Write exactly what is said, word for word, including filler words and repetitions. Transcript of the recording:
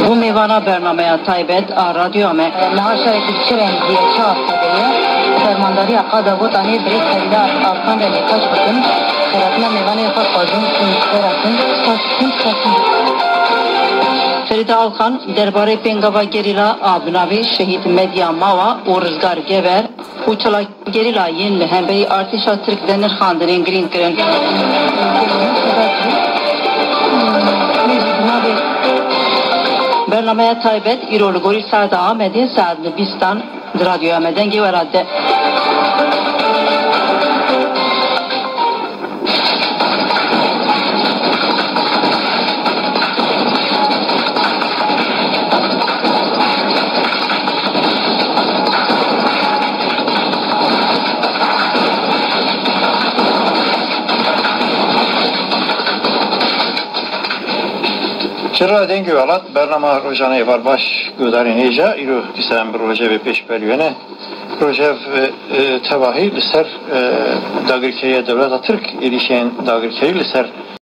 Bu mevana bernameye taybet a radyo me nahşa ekipçiren diye çağırtıdeye fermandari akada bu tane bir kayda arkan ve kaç bakın karatma mevana yapar fazın karatın kaçın kaçın Feride Alkan derbare pengava gerila abnavi şehit medya mava o rızgar gever uçala gerila yenle hembeyi artişa Türk denir khandırın green kren Bernameye taybet İrolu Goril Sa'da Ahmet'in Sa'dlı Bistan Radyo Ahmet'in geveradde Çırra Denge Welat bernama rojane var baş gödarin heja iro kisem proje ve peş pelüene proje tevahi liser dagirkeye devlet Türk erişen dagirkeye liser